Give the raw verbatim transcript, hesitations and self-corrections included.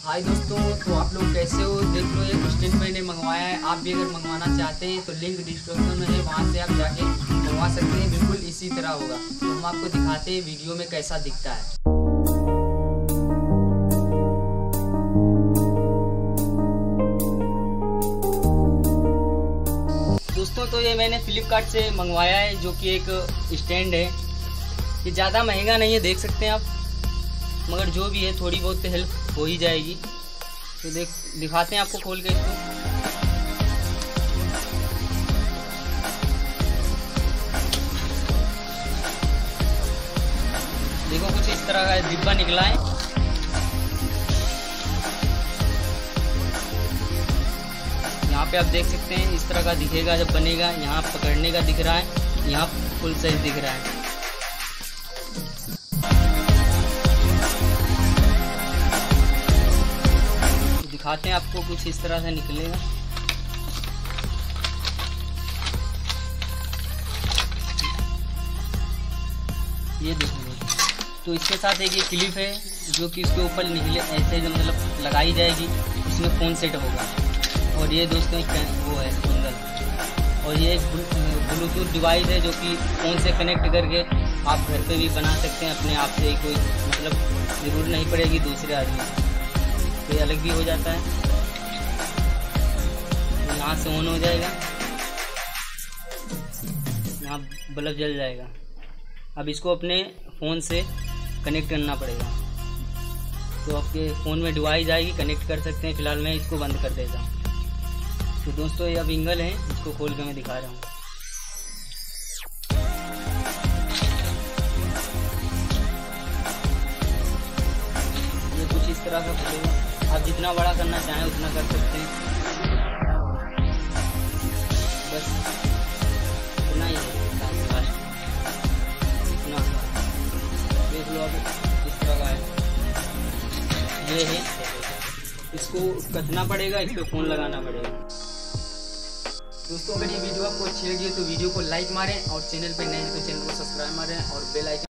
हाय दोस्तों, तो आप लोग कैसे हो? देख लो, एक स्टैंड मैंने मंगवाया है। आप भी अगर मंगवाना चाहते हैं तो लिंक डिस्क्रिप्शन में है, वहाँ से आप जाके मंगवा सकते हैं। बिल्कुल इसी तरह होगा। तो हम आपको दिखाते हैं वीडियो में कैसा दिखता है। दोस्तों, तो ये मैंने फ्लिपकार्ट से मंगवाया है, जो कि एक स्टैंड है। ये ज़्यादा महंगा नहीं है, देख सकते हैं आप, मगर जो भी है थोड़ी बहुत हेल्प हो ही जाएगी। तो देख दिखाते हैं आपको खोल के इसको। देखो, कुछ इस तरह का डिब्बा निकला है। यहाँ पे आप देख सकते हैं, इस तरह का दिखेगा जब बनेगा। यहाँ पकड़ने का दिख रहा है, यहाँ फुल साइज दिख रहा है। दिखाते हैं आपको, कुछ इस तरह से निकलेगा। ये देखिए, तो इसके साथ एक ये क्लिप है, जो कि इसके ऊपर निकले ऐसे जो मतलब लगाई जाएगी, उसमें फ़ोन सेट होगा। और ये दोस्तों वो है सिंगल। और ये एक ब्लूटूथ डिवाइस है, जो कि फ़ोन से कनेक्ट करके आप घर पे भी बना सकते हैं अपने आप से। कोई मतलब ज़रूरत नहीं पड़ेगी दूसरे आदमी, तो ये अलग भी हो जाता है। तो यहाँ से ऑन हो जाएगा, यहाँ बल्ब जल जाएगा। अब इसको अपने फ़ोन से कनेक्ट करना पड़ेगा। तो आपके फ़ोन में डिवाइस आएगी, कनेक्ट कर सकते हैं। फिलहाल मैं इसको बंद कर देता हूँ। तो दोस्तों, ये अब एंगल है, इसको खोल के मैं दिखा रहा हूँ। ये कुछ इस तरह का खुलेगा। आप जितना बड़ा करना चाहें उतना कर सकते हैं। बस इतना ही है, इतना। देख लो, अब इस तरह का है। ये है, इसको कसना पड़ेगा, इस पे फ़ोन लगाना पड़ेगा। दोस्तों, अगर ये वीडियो आपको अच्छी लगी है तो वीडियो को लाइक मारें, और चैनल पे नए हैं तो चैनल को सब्सक्राइब मारें, और बेल आइकन